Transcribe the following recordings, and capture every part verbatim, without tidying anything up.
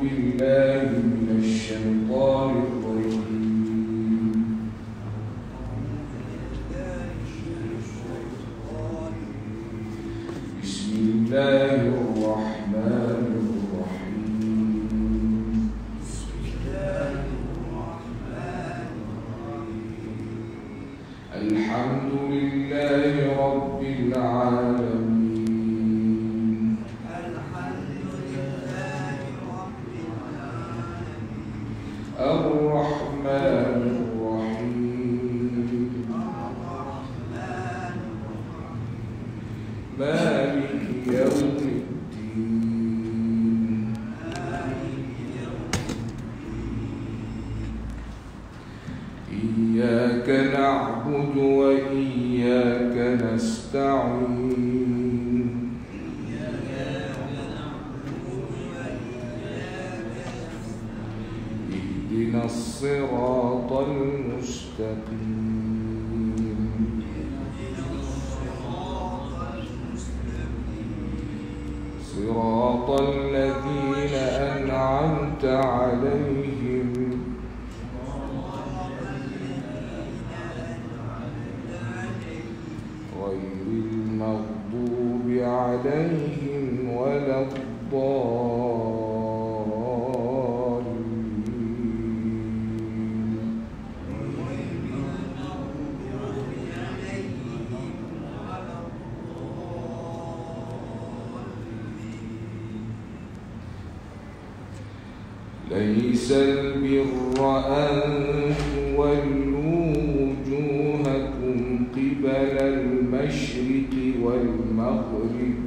بالله من الشيطان الرجيم. بسم الله الرحمن الرحيم. الحمد لله رب العالمين. الرحمن الرحيم. مالك يوم الدين. إياك نعبد وإياك نستعين. اهدنا الصراط المستقيم. صراط الذين أنعمت عليهم غير المغضوب عليهم ولا الضالين. ليس البر أن تولوا وجوهكم قبل المشرق والمغرب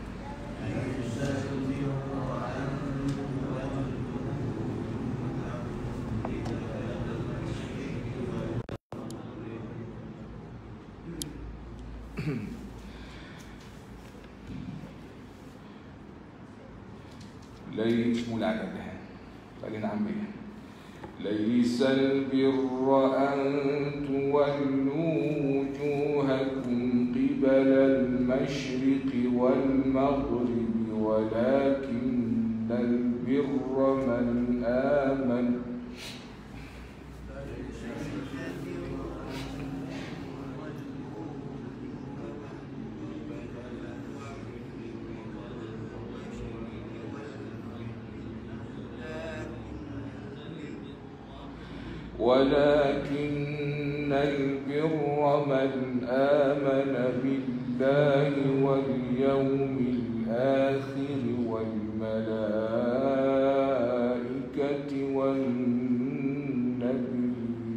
ليس ملعب خلينا عمية. ليس البر أن تولوا وجوهكم قبل المشرق والمغرب ولكن البر من آمن ولكن البر من آمن بالله واليوم الآخر والملائكة والنبيين.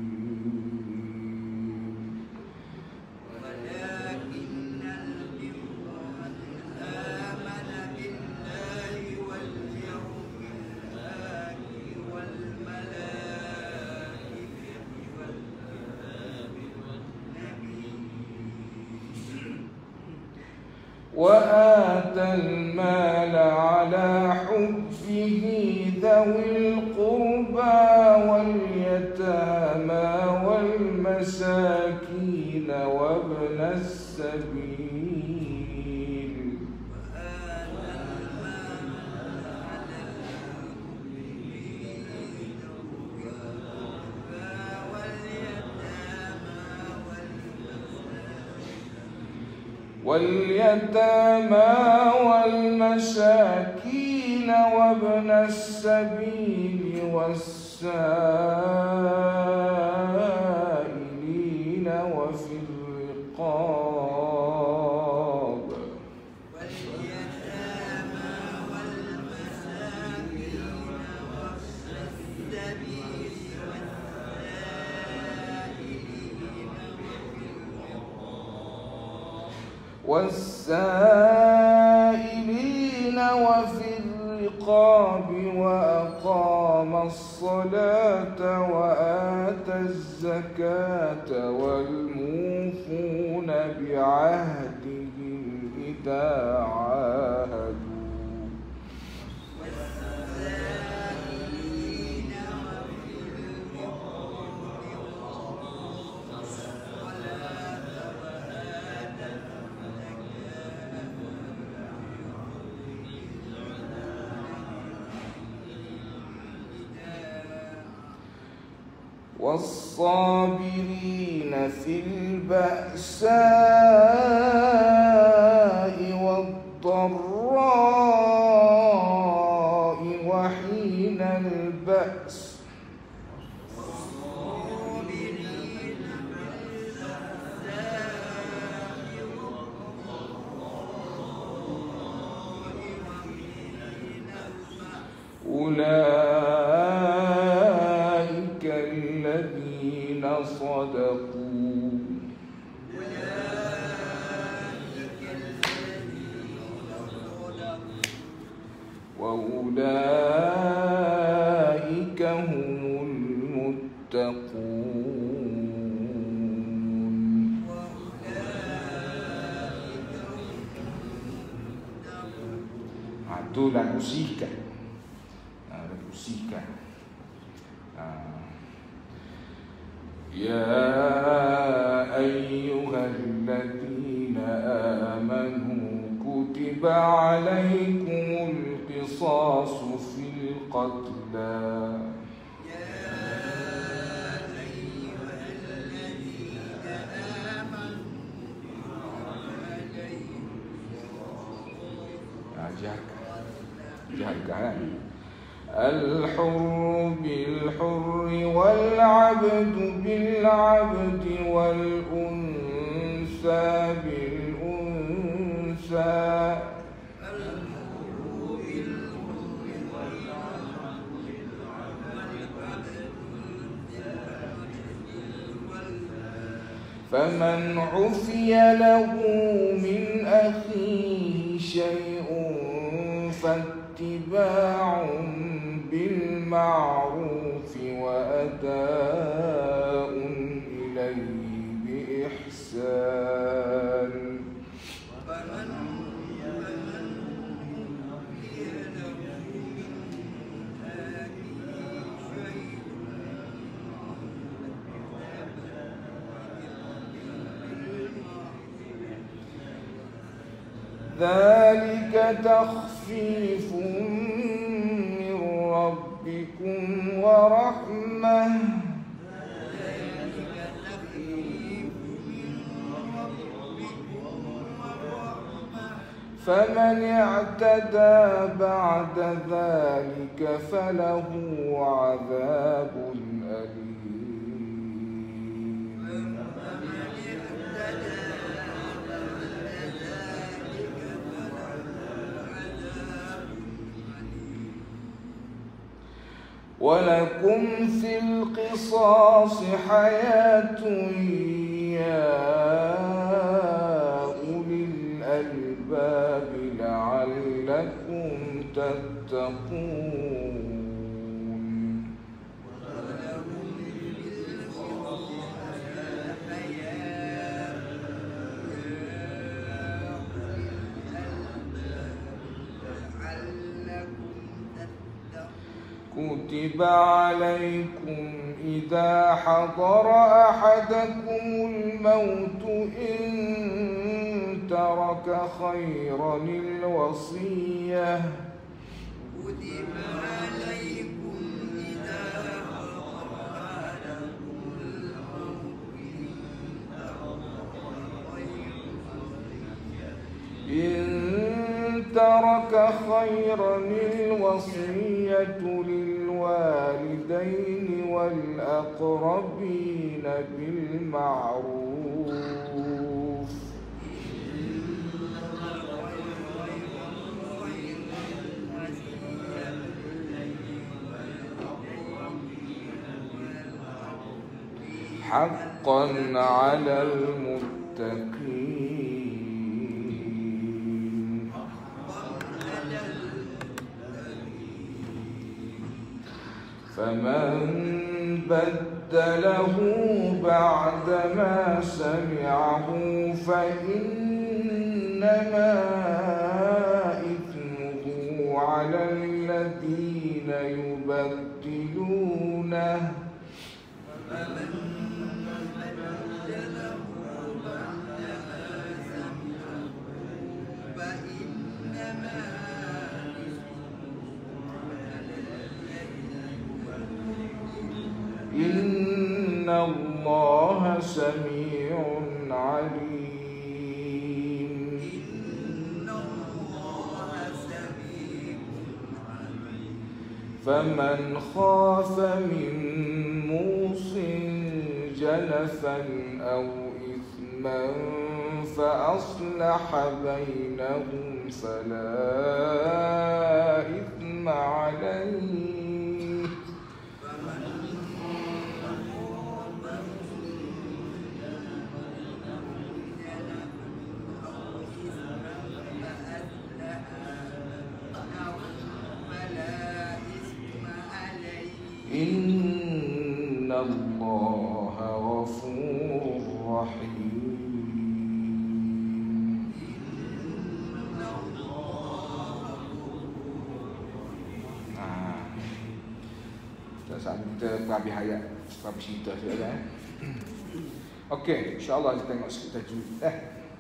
وآتى المال على حبه ذوي القربى واليتامى والمساكين وابن السبيل واليتامى والمساكين وابن السبيل والسائلين وفي الرقاب واليتامى والمساكين وابن السبيل والسائلين وفي الرقاب وأقام الصلاة وآتى الزكاة والموفون بعهدهم إذا عاهدوا والصابرين في البأساء والضراء وحين البأس أولئك الذين صدقوا وأولئك هم المتقون. Itu la música. Música. يا أيها الذين آمنوا كتب عليكم القصاص في القتلى الحر بالحر والعبد بالعبد والأنثى بالأنثى فمن عفي له من أخيه شيء فاتباع بالمعروف وأداء إليه بإحسان. ذلك تخفيف من ربكم ورحمة فمن اعتدى بعد ذلك فله عذاب أليم. ولكم في القصاص حياة يا أولي الألباب لعلكم تتقون. كتب عليكم إذا حضر أحدكم الموت إن ترك خيرا الوصية كتب عليكم إذا حضر أحدكم الموت إن ترك خيرا الوصية للوالدين والأقربين بالمعروف حقا على المتقين. فمن بدله بعدما سمعه فإنما إثمه على الذين يبدلونه إن الله سميع عليم. فمن خاف من موص جنفا أو إثما فأصلح بينهم فلا إثم عليه. إن الله غفور رحيم. Nah, saat kita habis ayat, habis cerita saja. Okey, insya-Allah kita tengok sikit tajwid. Eh,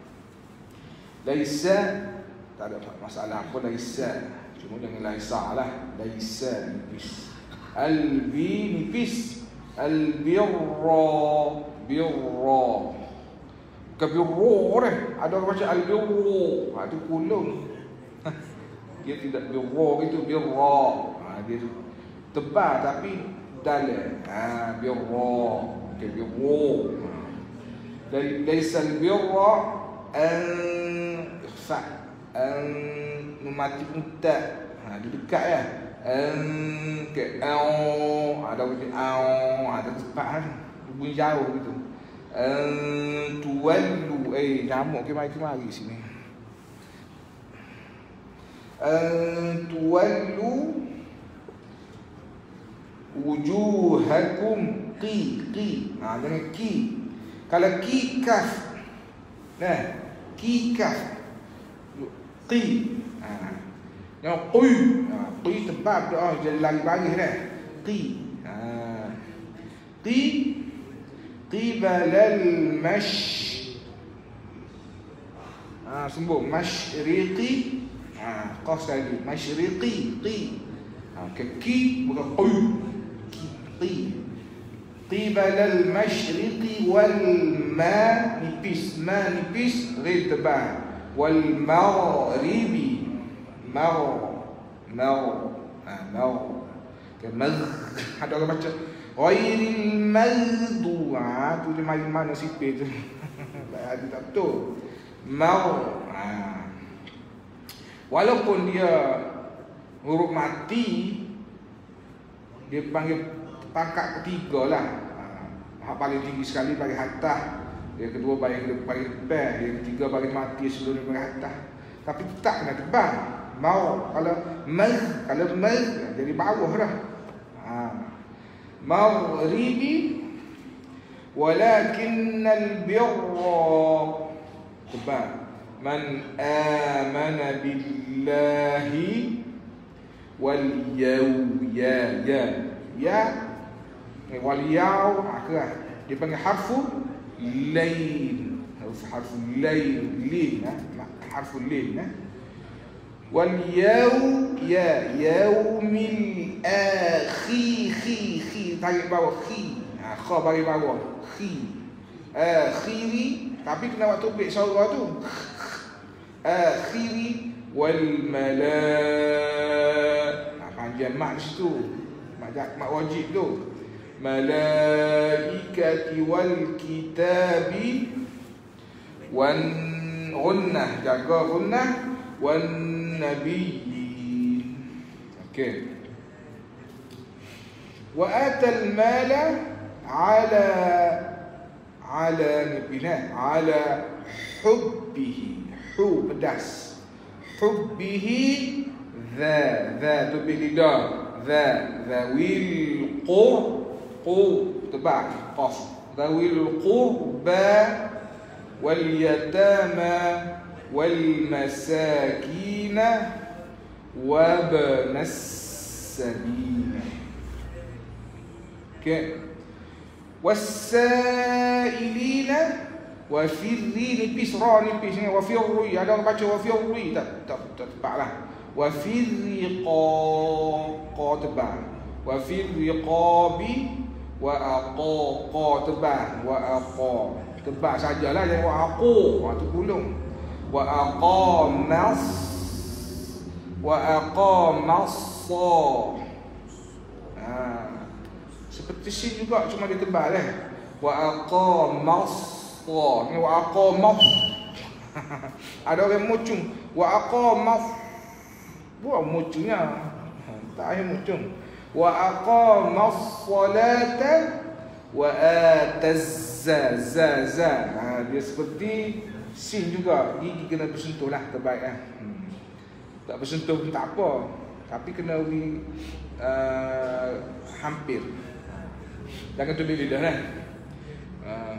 laisa tak ada masalah apa laisa, cuma dengan laisa lah. Laisa nipis. Al-bi nipis, al-birra birra, bukan birra dah. Ada orang baca al-birra, ha, itu kulung. Dia tidak birra gitu, birra. Ha, dia tebal tapi dalam. Ha, birra, bukan birra. Dan laisa al-birra an ikhfa, an memati unta. Ha, dia dekat ya. An ke au, ada bunyi au, ada tepat kan, bunyi jauh gitu. An tuwallu, eh nyamuk ke mari mari sini. An tuwallu wujuhakum qi qi. Ha, dengan ki. Kalau ki kaf, nah ki kaf qi. Ha, yang qi. Qi tebal doa jadi lagi baris dah. Qi. Ha. Qi qibal al-mash. Ha, sembung masyriqi. Ha, qaf lagi masyriqi, qi. Ha, ke ki bukan qi. Qi. Qibal al-masyriqi wal ma nipis, ma nipis ghair tebal. Wal maghribi. Magh Mau, ah mau, kemaz. Ada orang baca ghairil maghdu, ah tu dia mari mana sipir tu. Ada tak betul. Mau, ah. Walaupun dia huruf mati, dia panggil pangkat ketiga lah. Hak paling tinggi sekali bagi hatta, yang kedua bagi paling best, yang ketiga bagi mati sebelum dia bagi hatta. Tapi tak kena tebal. Mau kalau mal kalau mal jadi bawah dah. Ha. Maghribi walakin al-birra tebal. Man amana billahi wal yaw ya ya ya wal yaw akhirah dia panggil harfu lain, harfu lain lin, harfu lin. واليوم يا يوم الآخي خي خي tarik bawah khi, ha, kha bagi bawah khi akhiri, tapi kena waktu tubik suara tu akhiri wal malaa, ha, panjang mak di situ, mak mak wajib tu malaikati wal kitabi wan gunnah, jaga gunnah wan nabiyyin. Okey. Wa atal mala ala ala nabina ala hubbihi, hu pedas, hubbihi dha dha tu bilidah dha dhawil qur qu tebal qaf dhawil qurba wal yatama والمساكين وابن السبيل. Okay. والسائلين وفي الري nipis ra nipis wa fi ri, ada orang baca wa fi ri tak tak tebaklah. Wa fi riqa qa tebal. Wa fi riqabi Wa aqa, qa tebal. Wa aqa. Tebal sajalah, jangan wa aqu. Ha tu gulung. Wa aqamas. Wa aqamas. Ha. Seperti sin juga, cuma dia tebal eh. Wa aqamas. Ni wa aqamas. Ada orang mucung. Wa aqamas. Buat mucungnya. Tak ada mucung. Wa aqamas salata wa ataz za za za. Ha, dia seperti sin juga, gigi kena bersentuh lah terbaik lah. Hmm. Tak bersentuh pun tak apa, tapi kena wi uh, hampir. Jangan tulis lidah lah. Uh.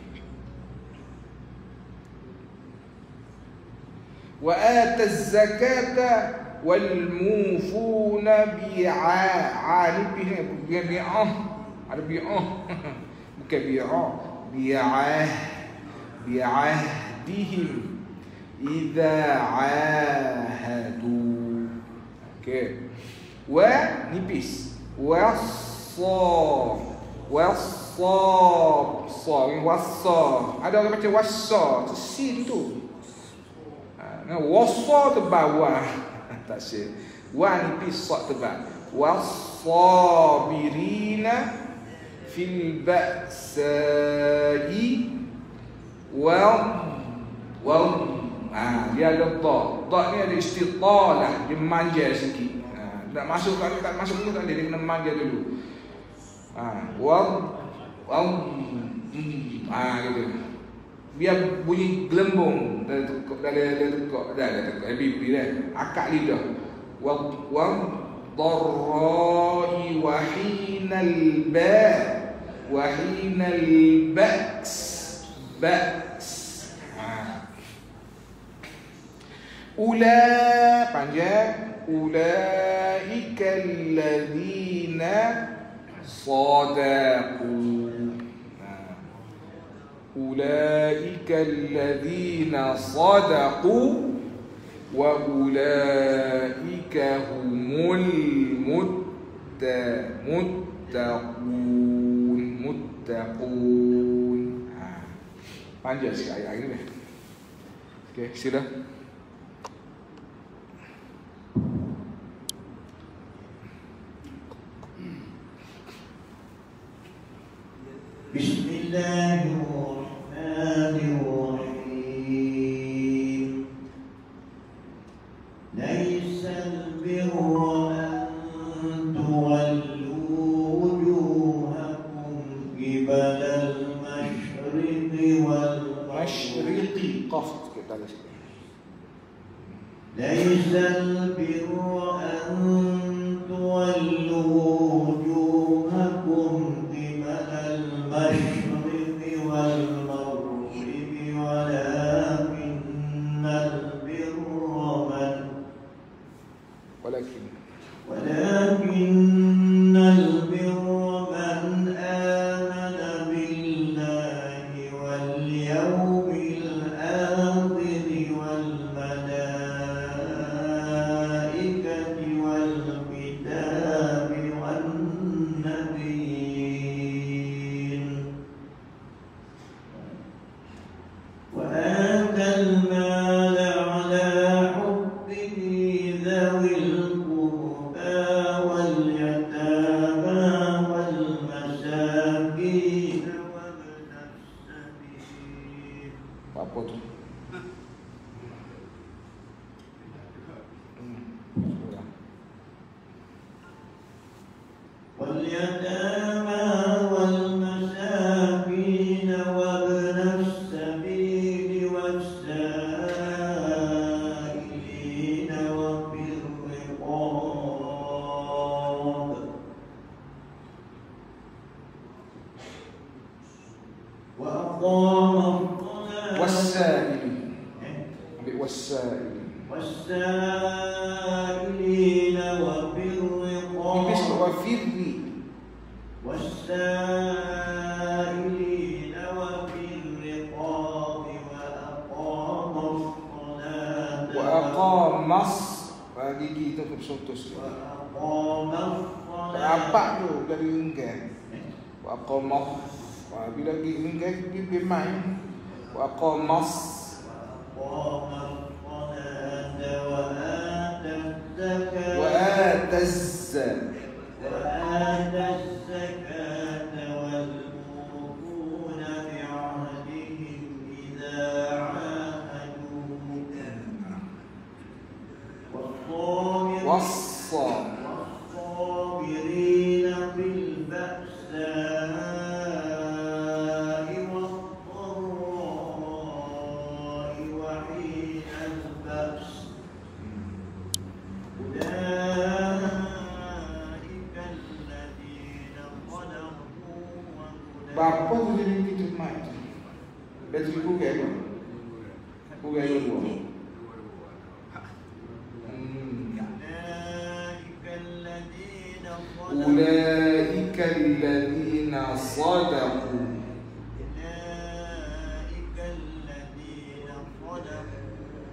Wa ataz zakata wal mufuna bi'a'anibihim. Bukan bi'ah, ada bi'ah, bukan bi'ah, bi'ah, bi'ahdihim idza 'ahadu. Okey. Wa nipis. Wassa. Wassa. Sa ni wassa. Ada orang baca wassa, tu sin tu. Ha, wassa tu bawah. Tak syir. Wa nipis sa tebal. Was-sabirina fil ba'sa'i wal wal ah dia ada ta. Ta ni ada istitalah, dia manja sikit. Ha, nak masuk kalau tak masuk dulu tak ada, dia kena manja dulu. Ha, wal wal ah gitu. Biar bunyi gelembung dari tekuk dari dari tekuk dari tekuk B P dah. Akak lidah. Wa wa dharra'i wa hinal ba wa hinal ba's ba's. Ha. Ula panjang. Ulaika alladhina sadaqu. Ulaika alladhina sadaqu wa ulaika humul mutta muttaqun muttaqun. Ha. Panjang sikit ayat ini. Okey, sila. Bismillahirrahmanirrahim. Laisal birra an tuwallu wujuhakum qibalal masyriqi wal masyriqi. Qaf kita ada sikit. Laisal birra an tuwallu wujuhakum qibalal masyriqi wal maghribi walakinnal birra man walakin walakinnal birra man amana billahi wal yawmil akhir wal malaikati wal kitabi wan nabiyyin wa atal mala ala hubbihi dhawil qurba wal yatama wal masakin wa ibnas sabil. apa tu? واليتامى والمساكين وابن السبيل والسائلين وفي الرقاب وأقام الصلاة والسائلين. Ambil والسائلين. والسائلين وفي Nipis الرقاب wafirri. والسائلين وفي الرقاب وأقام الصلاة Wa aqamas. Bagi kita tu bersuntus. وأقام الصلاة Rapat tu dari enggan. Wa aqamah. Wa bila pergi mengai pergi main. Wa aqamas. وأقام الصلاة وآتى الزكاة وآتى الزكاة وآتى الزكاة والموفون بعهدهم إذا عاهدوا والصابرين والصابرين والصابرين في البأساء والضراء وحين البأس أولئك الذين صدقوا Bapa وأولئك tu jadi kita mat. Bateri ku gaya apa? Ku gaya dua. Hmm. أولئك الذين صدقوا أولئك الذين صدقوا أولئك الذين صدقوا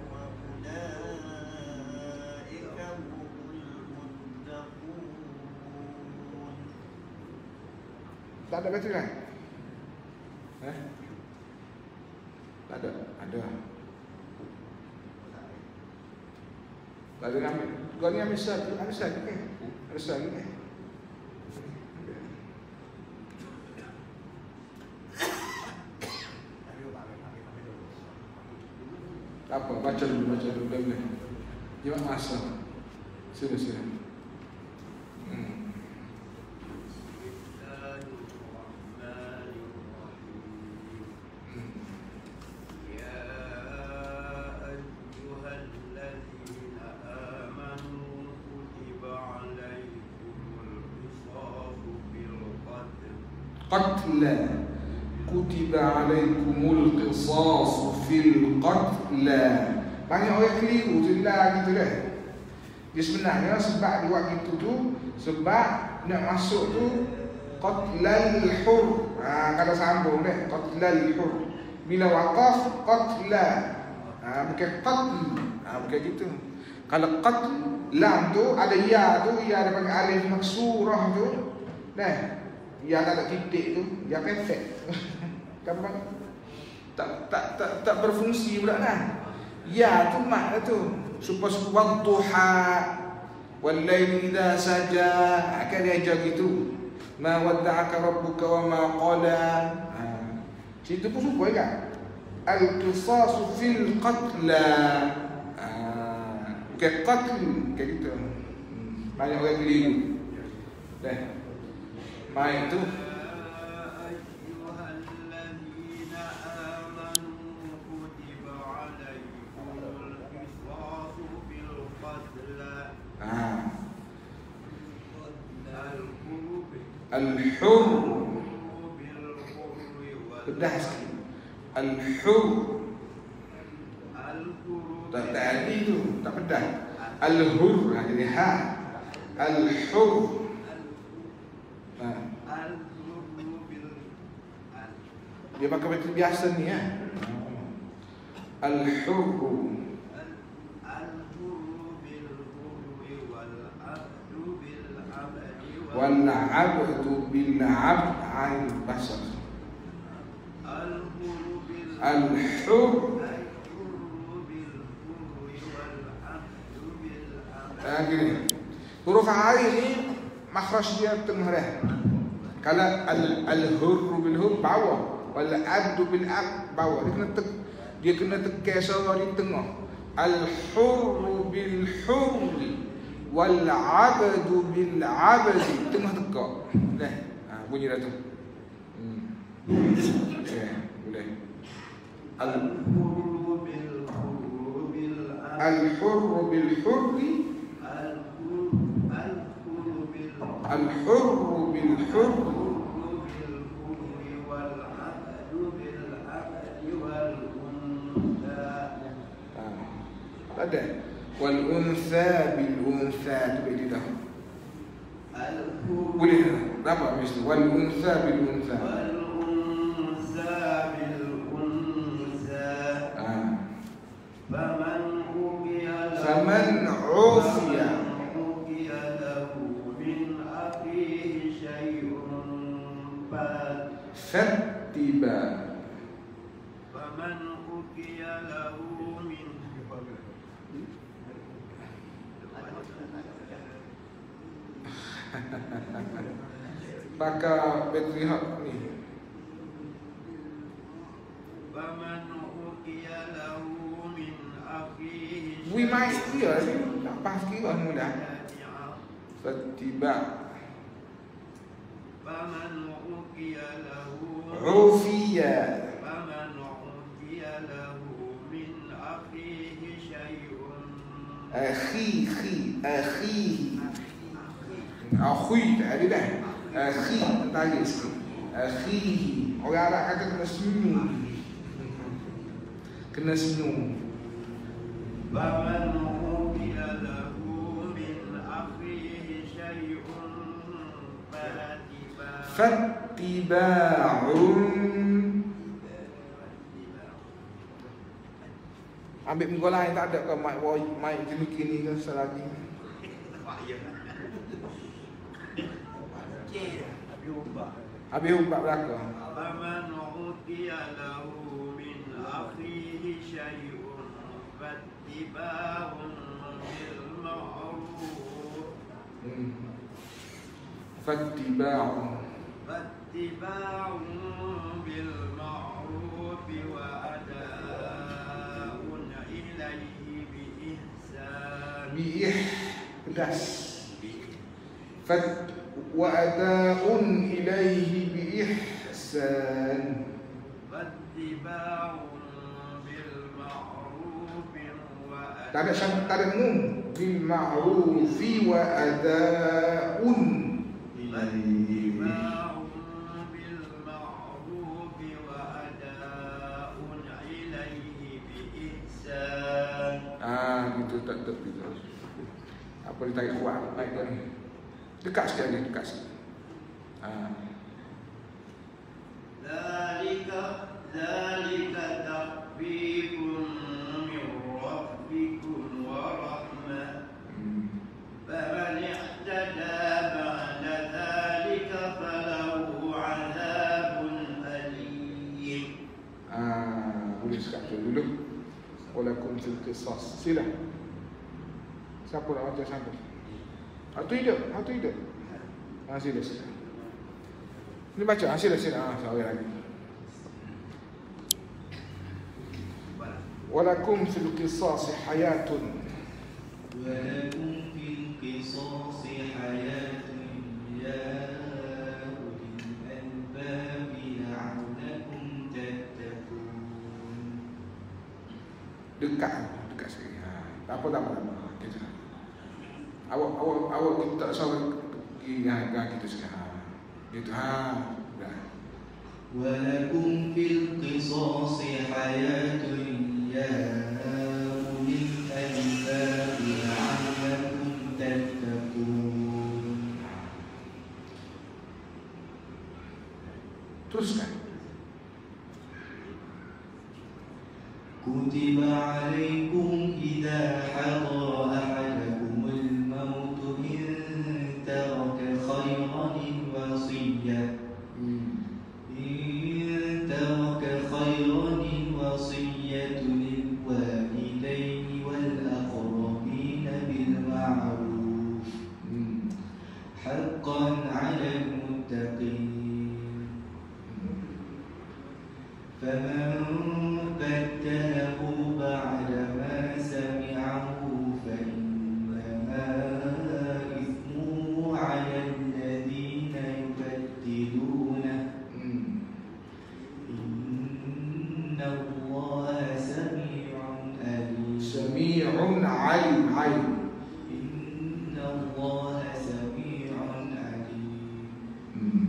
وأولئك هم المتقون. Tak ada bateri kan? Eh? Tak ada. Ada. Tak ada ambil. Kau ni ambil satu. Ada satu ke? Ada satu ke? Tak apa, baca dulu, baca dulu. Boleh, boleh. Jangan masa. Sila, sila. Hmm. قتلى كتب عليكم القصاص في القتلى. Banyak orang keliru tu lah gitu dah. Dia sebenarnya sebab dia buat gitu tu sebab nak masuk tu qatlal hur. Ha, kalau sambung dah qatlal hur. Bila waqaf qatla. Ha, bukan qatl. Ha, bukan gitu. Kalau qatl lam tu ada ya tu, ya ada pakai alif maksurah tu. Dah. Ya tak ada titik tu, ya perfect. Gampang. Tak tak tak tak berfungsi pula lah. Ya tu mak tu. Supaya sebab duha wal laili idza saja akan diajar gitu. Ma wadda'aka rabbuka wa ma qala. Ha. Situ pun supaya kan. Al-qisas fil qatla. Ha. Bukan qatl kayak gitu. Hmm. Banyak orang keliru. Dah. Main tu Al-hur Pedah sikit Al-hur Tak tadi tu Tak pedah Al-hur Jadi ha Al-hur Dia pakai bateri biasa ni ya. Al-hurru wal-'abdu bil-'abd 'an basar. Al-hurr Ah gini. Huruf A ini makhraj dia tengah dah. Kalau al-hurru bil-hurr bawah. Wal-'abdu bil-'abd bawah. Dia kena tek, dia kena tekan suara di tengah. Al-hurru bil-hurri wal-'abdu bil-'abdi tengah tekak. Dah. Ha, bunyi dah tu. Hmm. Okey, boleh. Al-hurru bil-hurri al-hurru bil-hurri al-hurru bil-hurri ada wal untha bil untha tu beda dah. Boleh dapat mesti wal untha bil untha. Wal untha bil untha. Ah. Faman uqiya faman ufiya uqiya lahu min akhihi shay'un fa fattiba. فمن أوتي له من Pakai bateri hak ni. فمن أوتي له من أخيه Bui mai kira ni. Tak pas kira mudah. Fattiba. فمن أوتي له Ufiya. فمن أوتي له من أخيه شيء Akhi, khi, akhi. Akhi tak ada dah. Akhi tadi sikit. Akhi. Orang Arab kata kena senyum. Kena senyum. فمن أوتي له من أخيه شيء فاتباع Fattiba'un. Ambil minggu lain tak ada ke mic voice, mic jenis kini ke selagi. Habis ubah belakang. فمن أوتي له من أخيه شيء فاتباع بالمعروف Hmm. Fattiba'un. فاتباع بالمعروف وأداء إليه بإحسان Bi'ih pedas. Fat wa ada'un ilaihi bi'ihsan. فاتباع بالمعروف Tak ada وأداء syarat, tak ada mum. Bil ma'rufi wa ada'un ilaihi. فاتباع بالمعروف وأداء إليه بإحسان Ah, gitu tak tak gitu. Apa dia tarik kuat baik dia ni. Dekat sikit lagi, dekat sikit. Ah. ذلك ذلك تخفيف من ربكم ورحمة Hmm. فمن اهتدى بعد ذلك فله عذاب أليم Ah, boleh sekat tu dulu. Walakum fil qisas. Sila. Siapa nak baca sampai? Hatu hidup, hatu hidup. Ah, sila sila. Ni baca, ah, sila sila. Ah, sorry lagi. Walakum fil qisas hayatun. ولكم في القصاص حياة يا أولي الألباب لعلكم تتقون. Dekat, dekat sikit. Ha, tak apa, tak apa, tak apa. Kita. Awak, awak, awak kita tak salah pergi dengan kita sikit. Ha, gitu. Ha, dah. ولكم في القصاص حياة يا أولي الألباب لعلكم تتقون. Teruskan. كتب عليكم إذا حضر أحدكم الموت إن ترك خيرا الوصية إن ترك خيرا الوصية للوالدين والأقربين بالمعروف Hmm. حقا على المتقين. فمن بدله بعدما سمعه فإنما إثمه على الذين يبدلونه Hmm. إن الله سميع عليم. Sami'un alim, alim. إن الله سميع عليم. Hmm.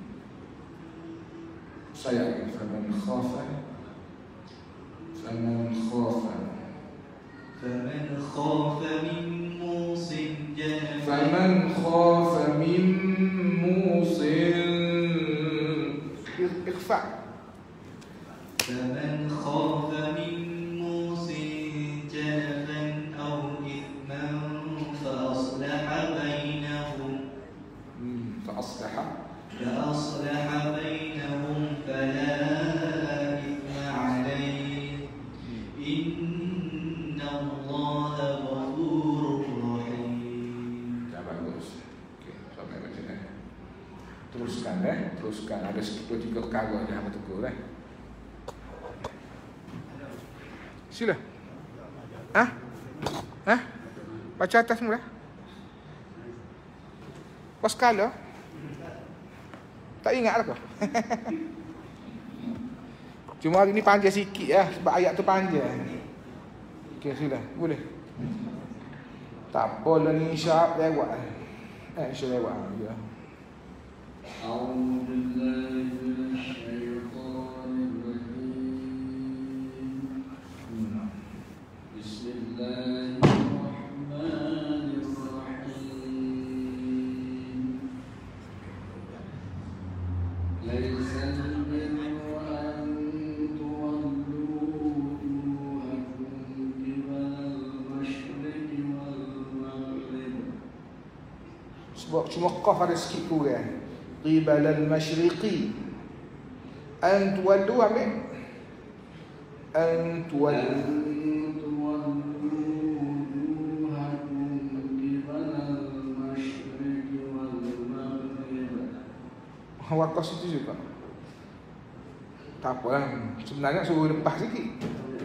Saya faman khafa faman khafa فمن خاف من موص جنفا faman khafa min musin ikhfa. فمن خاف من موص جنفا أو إثما فأصلح بينهم Hmm. Fa asliha فأصلح بينهم فلا إثم عليه إن الله غفور رحيم. Dah bagus. Okey, sampai kat sini. Teruskan eh, teruskan. Ada dua tiga perkara je hang tegur eh. Sila. Hah? Hah? Baca atas mula. Pas skala. Tak ingat lah kau. Cuma hari ni panjang sikit lah sebab ayat tu panjang. Okey, sila. Boleh. Tak apa lah ni insya lewat. Eh, insya lewat. Ya. أعوذ بالله من الشيطان الرجيم بسم الله الرحمن الرحيم ليس البر أن تولوا وجوهكم قبل المشرق والمغرب. Sebab cuma qaf ada sikit kurang. Qibal al-mashriqi. An tuwallu ambil. An tuwallu. Wakas itu juga. Tak apa lah. Sebenarnya suruh lepas sikit.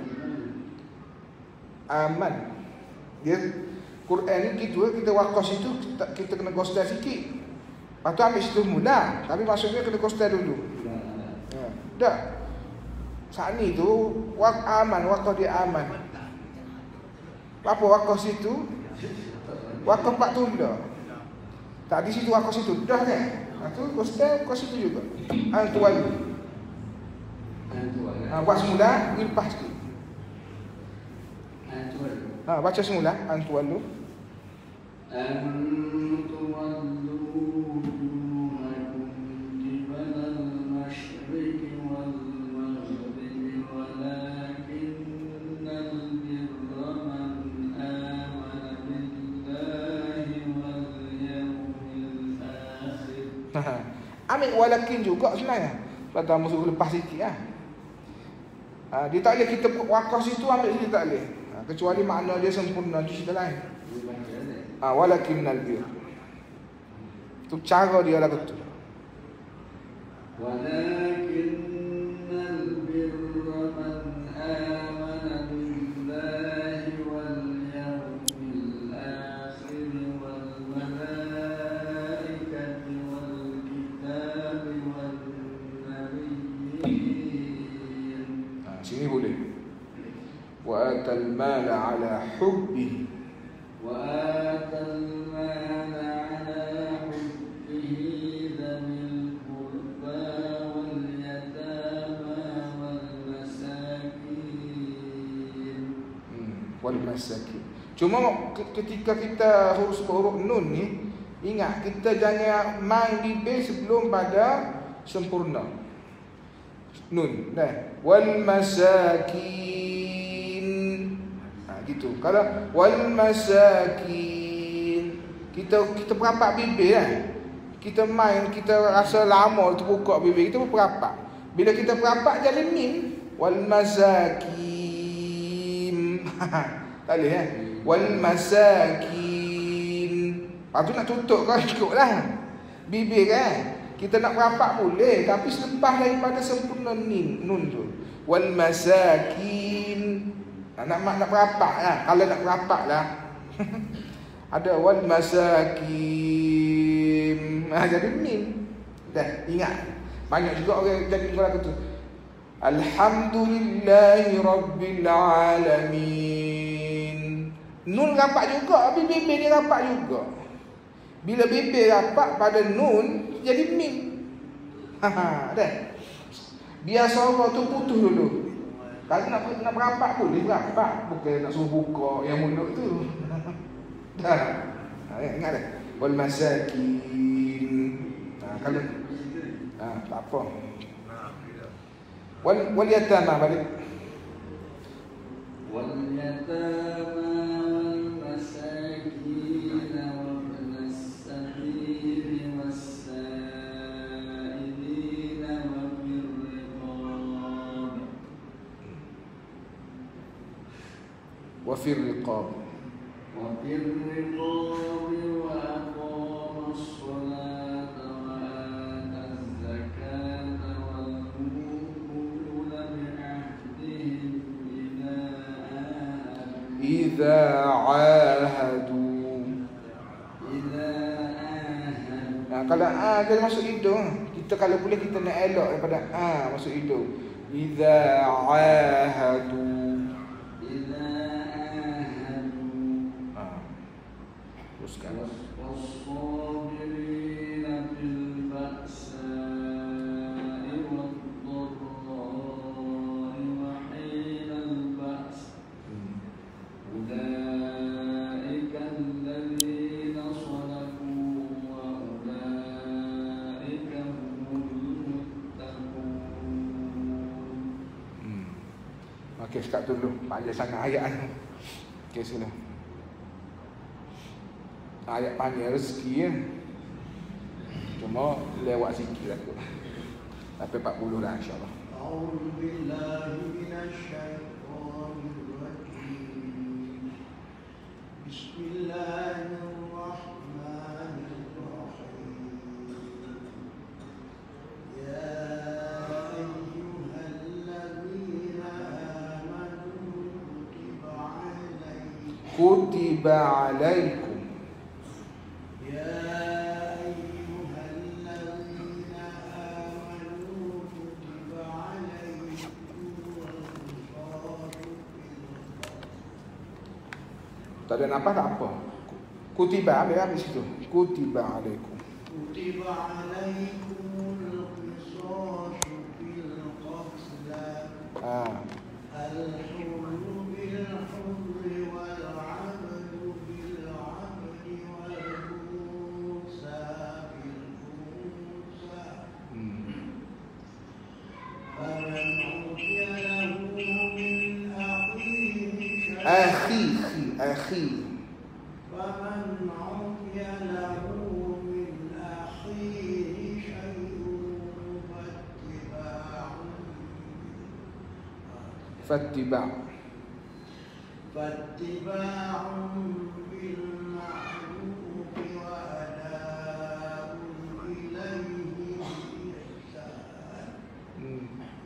Aman. Dia Quran ni kita kita wakas itu kita, kita kena kostar sikit. Lepas tu ambil situ mudah. Tapi maksudnya kena kostar dulu. Ya. Dah. Saat ni tu wak aman, wakas dia aman. Apa wakas itu? Wakas pak tunda. Tak di situ wakas itu. Dah kan? Itu kostar kos itu juga. Antuan. Ha, buat semula, lepas sikit. Ha, baca semula antuan lu. Ambil walakin juga sebenarnya. Pada musuh lepas sikit lah. Ha, dia tak boleh kita wakas itu ambil dia tak boleh. Ha, kecuali makna dia sempurna di cerita lain. Ha, walakin nalbir. Itu cara dia lah betul. Walakin nalbirra man amana billahi wal yawmil akhir wal malaikati wal kitabi wal nabiyyin. Ha, sini boleh. Wa atal mala ala hubbihi. وآتى المال على حبه ذوي القربى واليتامى والمساكين. Wal masakin. Cuma ketika kita huruf huruf nun ni, ingat kita jangan main bibir sebelum pada sempurna. Nun, dah. Wal masakin. Gitu. Kalau wal masakin kita kita perapat bibir kan. Kita main kita rasa lama tu buka bibir kita pun perapat. Bila kita perapat jadi mim wal masakin. Tak boleh kan? Wal masakin. Lepas tu nak tutup kau ikutlah. Bibir kan. Kita nak perapat boleh tapi selepas daripada sempurna nin nun tu. Wal masakin. Nak nak berapak lah. Kalau nak berapak lah. Ada wal masakin. Ha, jadi mim. Dah ingat. Banyak juga orang jadi lagu tu. Alhamdulillahi Rabbil Alamin. Nun rapat juga. Tapi bibir dia rapat juga. Bila bibir rapat pada nun, jadi mim. Ha, dah. Biar suara tu putus dulu. Kalau nak nak berapak boleh berapak, bukan nak suruh buka yang mulut tu. Dah. Ha, ingat dah. Wal masakin. Ha, kalau ha, tak apa. Wal wal yatama balik. Wal yatama wal masakin wa ibnas sabil was Wa fir riqab. وفي الرقاب وأقام الصلاة وآتى الزكاة والموفون بعهدهم إذا عاهدوا. Idza ahadu. إذا عاهدوا. Nah, kalau ah dia masuk hidung, kita kalau boleh kita nak elok daripada ah masuk hidung. Idza ahadu. إذا عاهدوا. Ah. Teruskan. والصابرين في البأساء والضراء وحين البأس أولئك الذين صدقوا وأولئك هم المتقون. Hmm. Okey, start dulu. Panjang sangat ayat ni. Okey, sila. Ayat panjang rezeki ya. Cuma lewat sikit lah kot. Sampai empat puluh dah insya-Allah. أعوذ بالله من الشيطان الرجيم بسم الله الرحمن الرحيم يا أيها الذين آمنوا كتب عليكم Kutiba alaikum. يا أيها الذين آمنوا كتب عليكم القصاص في القتل Tak ada nafas tak apa. Kutiba ambil habis situ. Kutiba alaikum. كتب عليكم القصاص في القتلى Ah. الحر بالحر والعبد بالعبد والأنثى بالأنثى Hmm. فمن عفي له من أخيه شيء Akhi, akhi. فمن عفي له من أخيه شيء فاتباع Fattiba. فاتباع بالمعروف وأداء إليه بإحسان Hmm.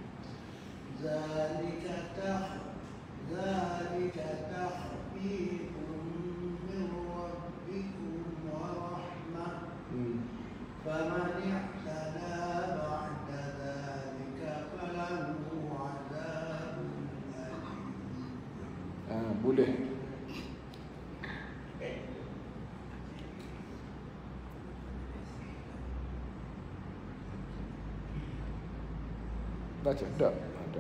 ذلك تخ ذلك تخفيف من ربكم ورحمة Hmm. فمن اعتدى بعد ذلك فله عذاب أليم Ah, boleh. Baca tak? Ada.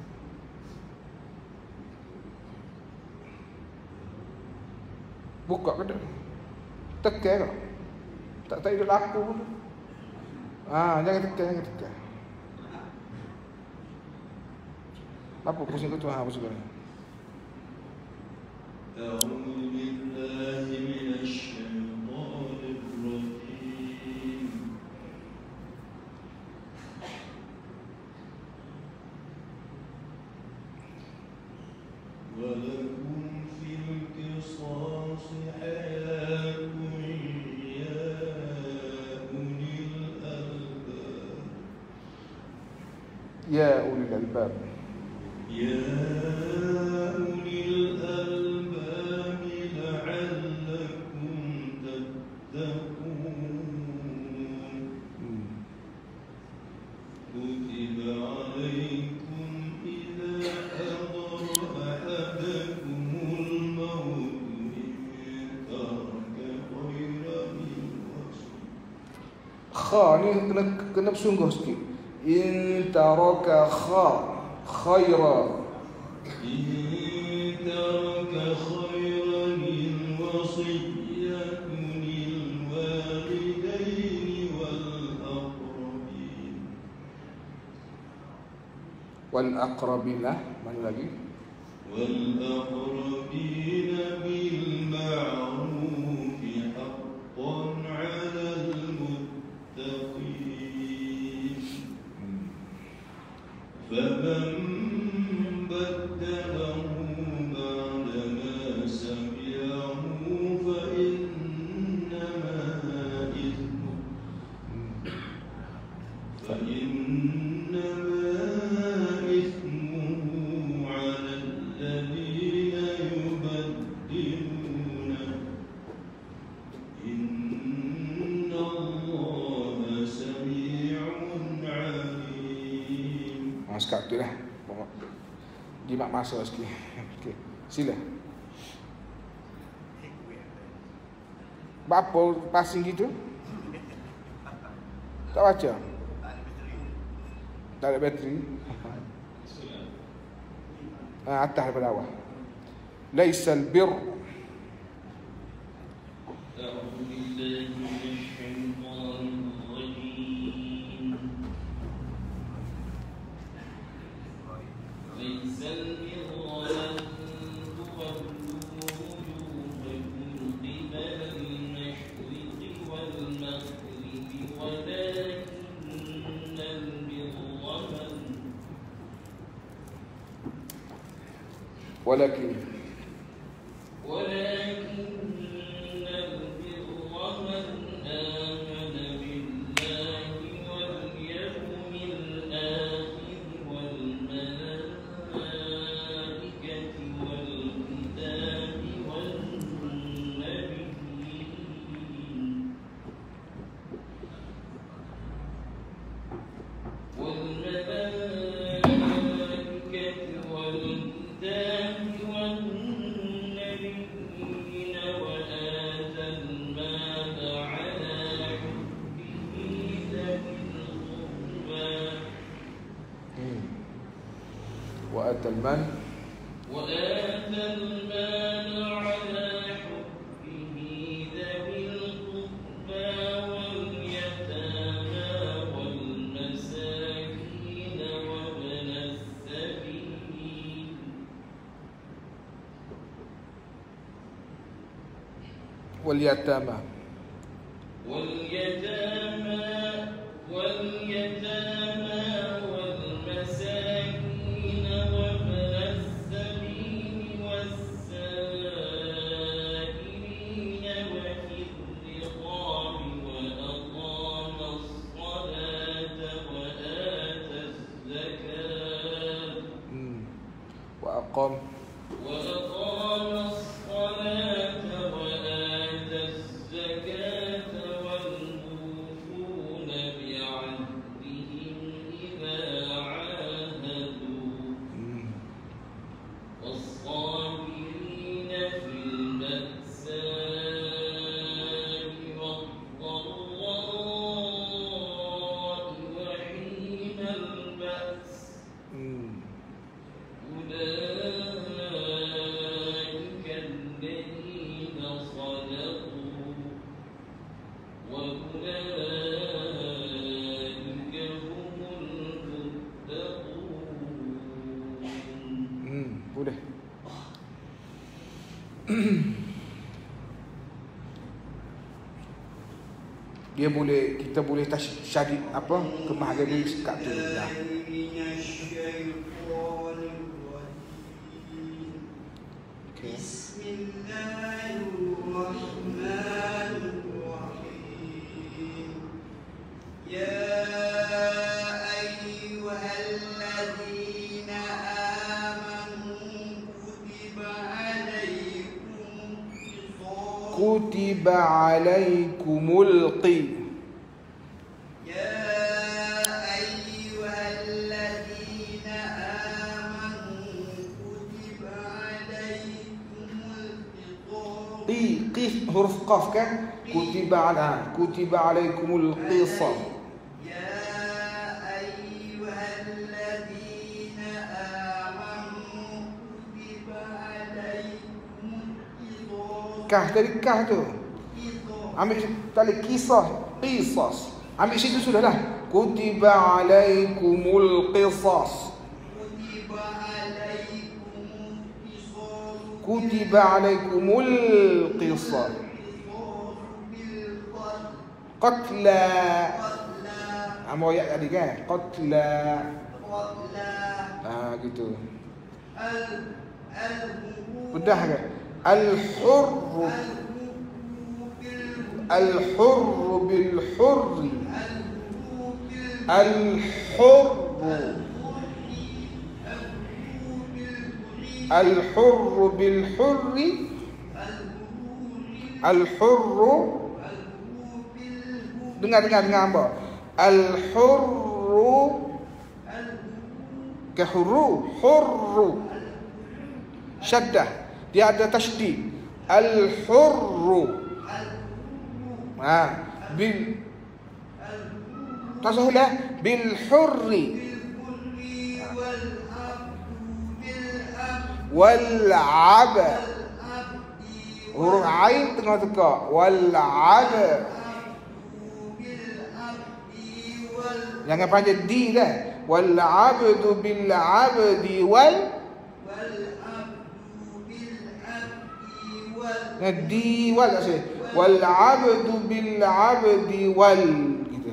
Buka ke tak? Tekan ke? Tak tahu dia laku pun. Ah, jangan tekan, jangan tekan. Apa pusing ke tu? Ha, pusing ke tu. أعوذ بالله من الشيطان الرجيم ولكم في القصاص حياة يا أولي الألباب Ya ulil albab. يا أولي الألباب لعلكم تتقون Hmm. كتب عليكم إذا حضر أحدكم الموت إن ترك خيرا الوصية Kha ni kena kena bersungguh sikit. In taraka kha khaira. إن ترك خيرا الوصية للوالدين والأقربين Wal aqrabina. Mana lagi? والأقربين بالمعروف حقا على المتقين فمن بدله بعدما sekat tu lah. Jimat masa sikit. Okey. Sila. Apa passing gitu? Tak baca? Tak ada bateri. Ah, atas daripada bawah. Laisal bir ولكن ولكن البر من آمن بالله واليوم الآخر والملائكة والكتاب والنبيين والملائكة والكتاب والنبيين وآتى المال على حبه ذوي القربى وآتى المال وآتى المال على حبه ذوي القربى واليتامى والمساكين وابن السبيل واليتامى واليتامى واليتامى والمساكين وابن السبيل والسائلين وفي الرقاب وأقام الصلاة وآتى الزكاة مم. وأقام وأقام الصلاة وآتى الزكاة والموفون بعهدهم إذا عاهدوا مم. والصابرين في البأساء والضراء وحين البأس مم. أولئك الذين صدقوا وأولئك هم المتقون. Hmm, boleh. Dia boleh, kita boleh tasyadid apa kemaharan diri sekat tu lah. Okay. بسم الله الرحمن الرحيم يا أيها الذين آمنوا كتب عليكم القصاص كتب عليكم القي يا أيها الذين آمنوا كتب عليكم القصاص قي قي huruf qaf kan? Kutiba ala kutiba alaikumul qisas. يا أيها الذين آمنوا كتب عليكم القصاص Kah tadi kah tu. Ambil tali kisah qisas. Ambil situ sudahlah. Kutiba alaikumul qisas. كتب عليكم القصاص Kutiba alaikumul qisas. بالقتل Qatla. قتلى Amor ayat tadi kan? Qatla. قتلى Ah gitu. ال- الهروب Mudah kan? Al-hurr الهروب al-hurr بالهروب bil-hurr. بالهروب Al-hurr al-hurr bil-hurr. Al-hurr. Dengar dengar dengar hamba. Al-hurr Ke hurru, hurru. Syaddah. Dia ada tasydid. Al-hurru. Ha, bil tak sahlah bil hurri wal ab huruf ain tengah tekak wal ab. Jangan panjang di dah. Wal abdu bil abdi wal Nah, di wal tak saya. Wal abdu bil abdi wal gitu.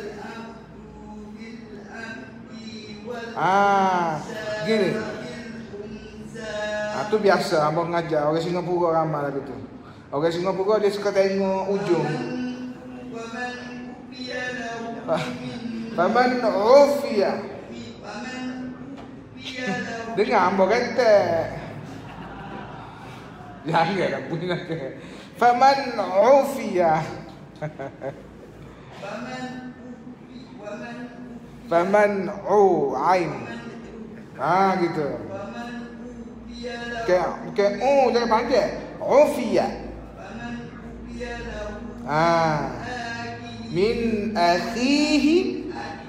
Ah, gini. Ah, tu biasa abang ngajar orang Singapura ramai lagu tu. Orang Singapura dia suka tengok ujung. Faman ufiya. Dengar abang kata. Janganlah bunyi nak. Faman ufiya. Faman u ain. Ah gitu. Ke ke u jangan panjang. Ufiya. Ah. Min akhihi.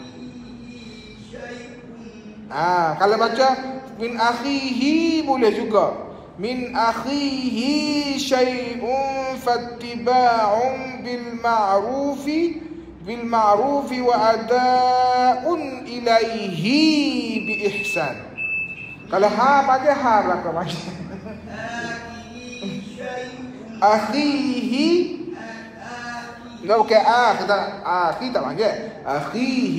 Ah, kalau baca min akhihi boleh juga. Min akhihi syai'un fattiba'un bil ma'rufi bil ma'rufi wa ada'un ilaihi bi ihsan. Kalau ha pakai ha belakang macam. Akhihi enggak pakai ah kita akhi tak panggil. Akhihi.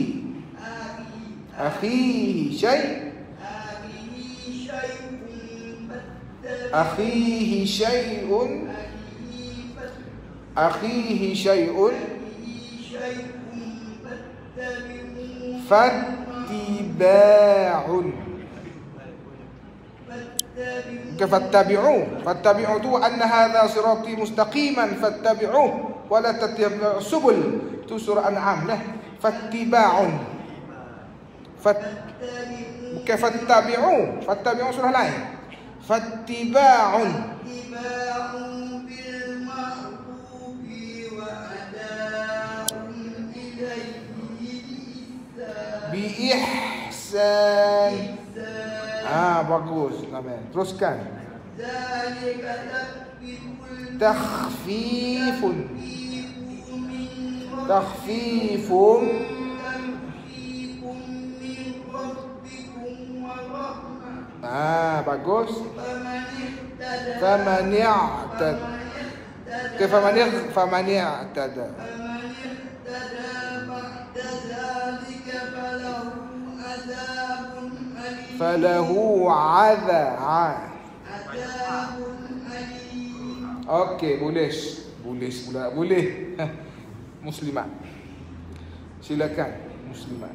Akhihi syai' Akhihi syai'un Akhihi syai'un Fattiba'un Fattabi'u Fattabi'u tu anna hadha sirati mustaqiman fattabi'u wa la tattabi'u subul. Tu surah An'am lah. Fattiba'un Fat Bukan fattabi'u. Fattabi'u surah lain. Fattiba'un bi ihsan. Ah, bagus. Amin. Teruskan. Takhfifun Takhfifun Ah, bagus. Faman i'tada. Ke faman faman i'tada. Falahu adha. Okey, boleh. Boleh pula. Boleh. Muslimat. Silakan muslimat.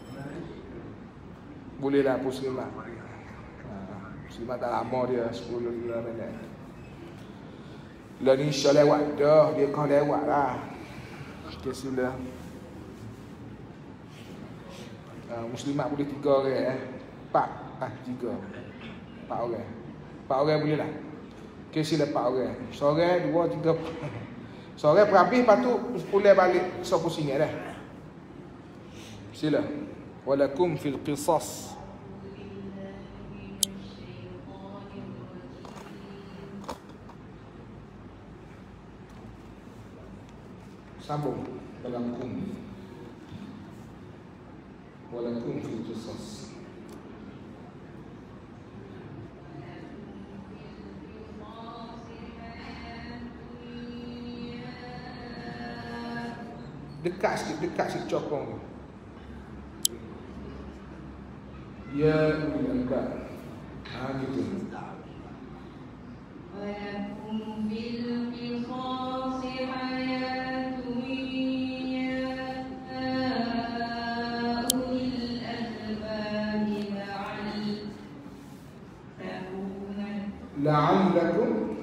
Bolehlah muslimat. Muslimat tak lama dia sepuluh minit. Lah ni insya lewat dah. Dia kau lewat lah. Okay, sila. Uh, muslimat boleh tiga orang eh. Empat. Ah, tiga. Empat orang. Empat orang boleh lah. Okay, sila empat orang. Seorang, dua, tiga. Seorang perhabis, lepas tu pulai balik. So pusing dah. Sila. Walakum fil qisas. Sambung dalam kum. Walakum fil qisas. Dekat sikit, dekat sikit cokong tu. Ya ulil albab. Ah gitu. Walakum fil qisasi hayatun ya ulil albab la'allakum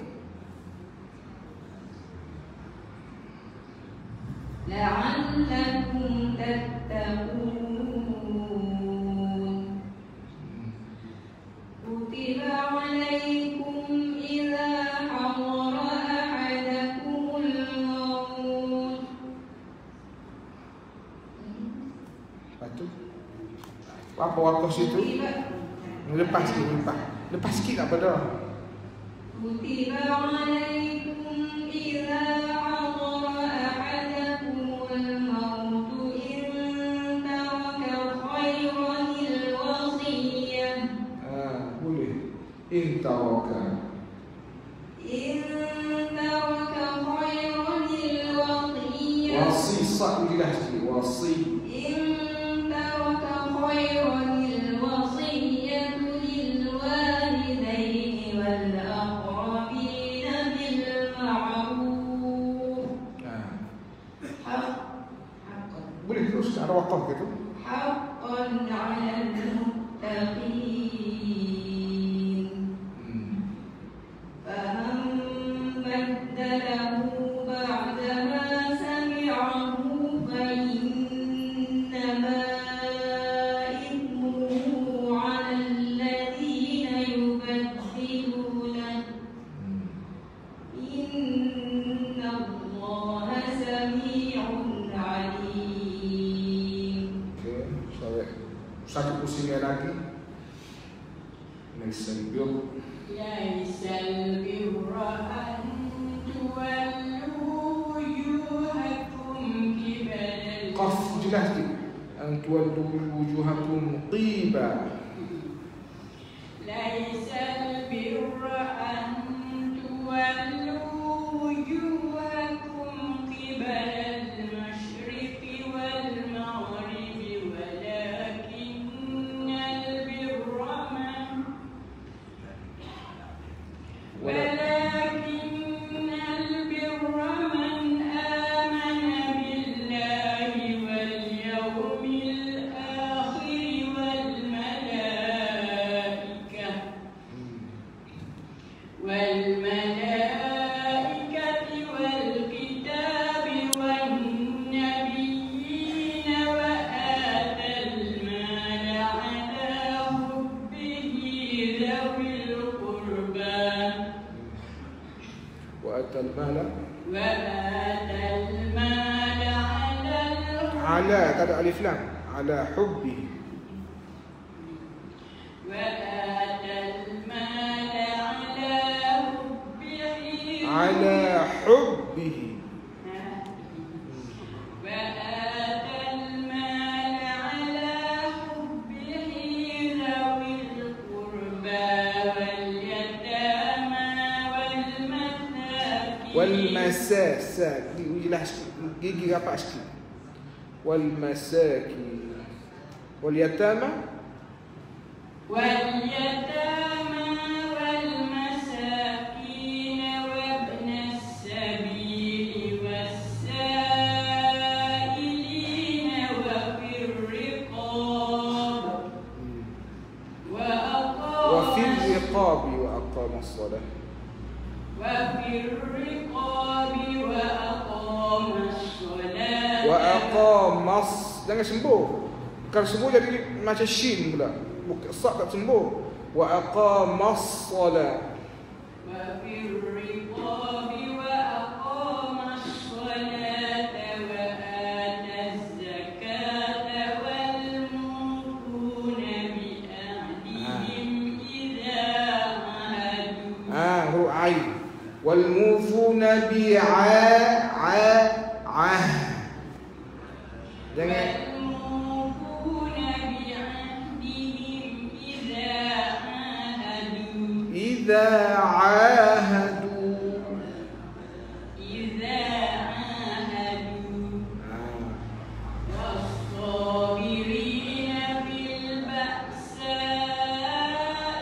la'allakum tattaqun. tu. Apa wakaf situ? Lepas sikit, lepas. Lepas sikit tak pada. كتب عليكم إذا حضر أحدكم الموت إن ترك خيرا الوصية Ah, boleh. In taraka. إن ترك خيرا الوصية Wasi sah jelas sikit. Wasi. إن ترك خيرا الوصية للوالدين والأقربين بالمعروف Ah. حق حقا Boleh terus ada wakaf ke tu? حقا على المتقين Hmm. فمن بدله بعدما سمعه فإنما إثمه على الذين يبدلونه إن الله سميع عليم. Okey, sorry. Satu pusingnya lagi. Next bir. ليس البر أن تولوا وجوهكم قبل Qaf jelas sikit. An tuwallu wujuhakum qiba. ليس البر أن تولوا وجوهكم قبل المشرق والمغرب ولكن البر من ولكن البر من آمن بالله واليوم الآخر والملائكة والملائكة والكتاب والنبيين وآتى المال على حبه ذوي القربى Wa atal mala وآتى المال على ala tak ada alif lam. Ala hubbi. وآتى المال على حبه Ala hubbihi. وآتى المال على حبه ذوي القربى واليتامى والمساكين والمساسات jelas gigi rapat sikit. والمساكين واليتامى واليتامى والمساكين وابن السبيل والسائلين وفي الرقاب وأقام وفي الرقاب وأقام الصلاة. وفي الرقاب وأقام الصلاة وأقام الص jangan sembuh. Kalau sembuh jadi macam shin pula. Bukan sak tak sembuh. وأقام الصلاة. وفي الرقاب وأقام الصلاة وآتى الزكاة والموفون بأهلهم إذا عهدوا Ah, huruf ain. والموفون بعهد. Jangan والموفون بعهدهم إذا عاهدوا إذا عاهدوا. إذا عاهدوا Ah. والصابرين في البأساء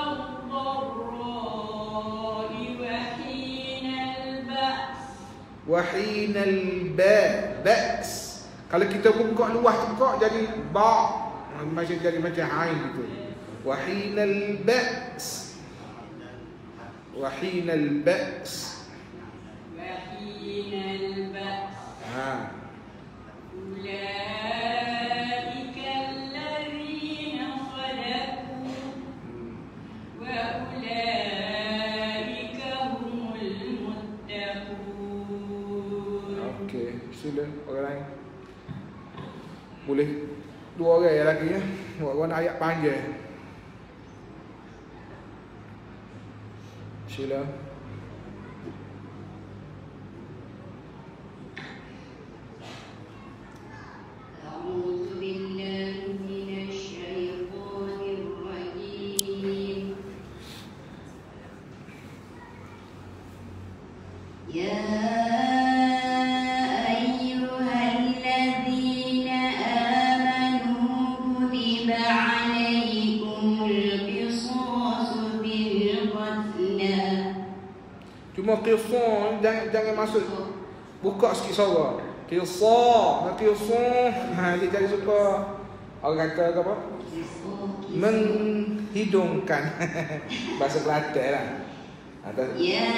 والضراء وحين البأس وحين الباء بأس. Kalau kita buka luah tekak jadi ba, macam jadi macam ain gitu. وحين البأس. وحين البأس. وحين البأس Ha. أولئك الذين صدقوا وأولئك هم المتقون. Okey, sila orang lain. Boleh dua orang lagi ya. Buat nak ayat panjang. Sila. أعوذ بالله من الشيطان الرجيم يا أيها الذين آمنوا كتب عليكم القصاص في القتلى Cuma qisah jangan jangan masuk. Buka sikit suara. Qisah, nak qisah. Ha, dia jadi suka orang kata apa? Menghidungkan. Bahasa Kelantan lah. Ada يا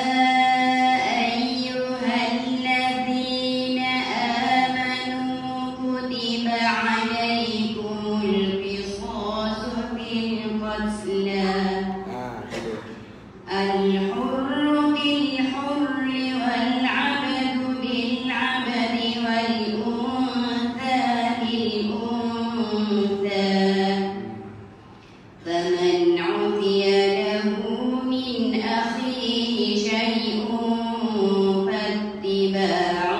أيها الذين آمنوا كتب عليكم القصاص في القتلى ha, betul. الحر بالحر والعبد بالعبد والأنثى بالأنثى فمن عفي له من أخيه شيء فاتباع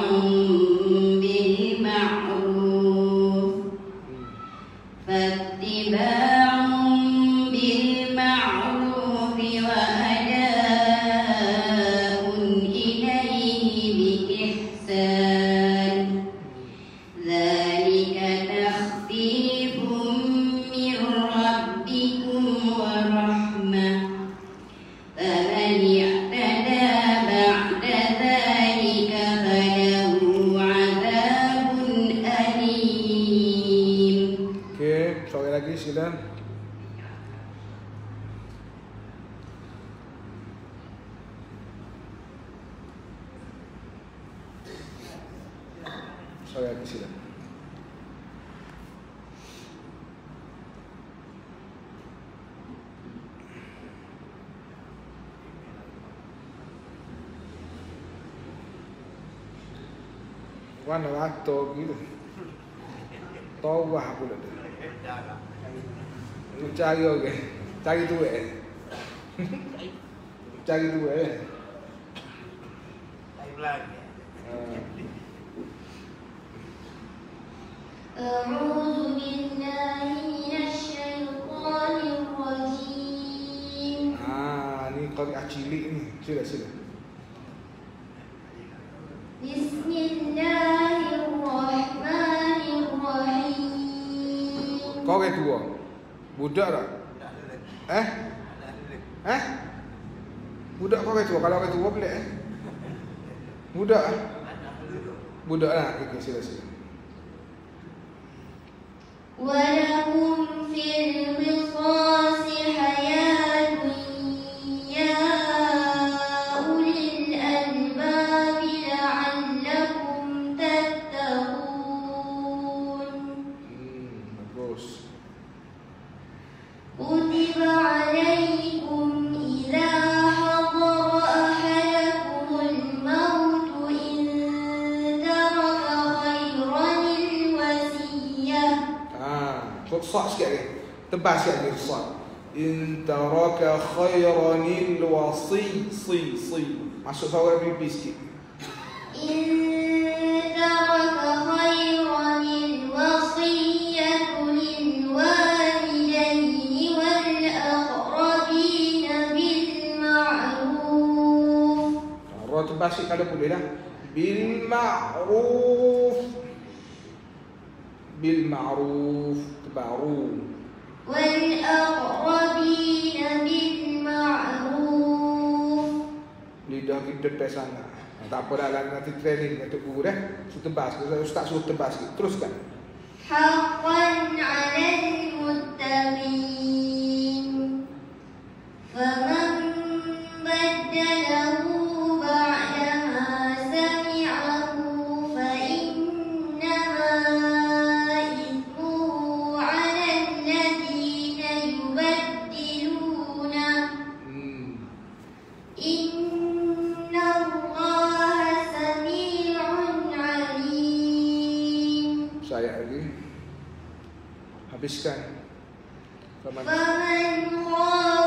بالمعروف فاتباع بالمعروف وأداء إليه بإحسان ذلك تخفيف من ربكم ورحمة فمن اعتدى بعد ذلك فله عذاب أليم Okey, soal lagi sila. Soal lagi sila. Warna rato gitu. Tawah pula tu. Nak cari orang. Cari tu eh. Cari tu eh. أعوذ بالله من الشيطان الرجيم Ah, ni qari'ah cilik ni. Sila sila. بسم الله الرحمن الرحيم Kau orang tua. Budak tak? Eh? Eh? Budak kau orang tua. Kalau orang tua pelik eh? Budak eh? Budak lah. Okey, okay, sila sila. ولكم في القصاص حياة يا أولي الألباب لعلكم تتقون Hmm, bagus. كتب عليكم إذا حضر أحدكم الموت إن ترك خيرا الوصية Ah, sok sikit lagi. Tebas sikit lagi sok. In taraka khairanil wasi si si. Masuk suara pipi sikit. إن ترك خيرا الوصية للوالدين والأقربين بالمعروف Ra tebas sikit kalau boleh dah. Bil ma'ruf. Bil ma'ruf. Tebaru. والأقربين بالمعروف Lidah kita test sangat. Ha, tak apa dah lah, nanti training untuk guru dah. Suruh tebas. Ustaz suruh tebas sikit. Teruskan. حقا على المتقين فمن بدله بعدما سمعه فإنما إثمه على الذين يبدلونه Hmm. إن الله سميع عليم Saya lagi. Habiskan. Faman فمن خاف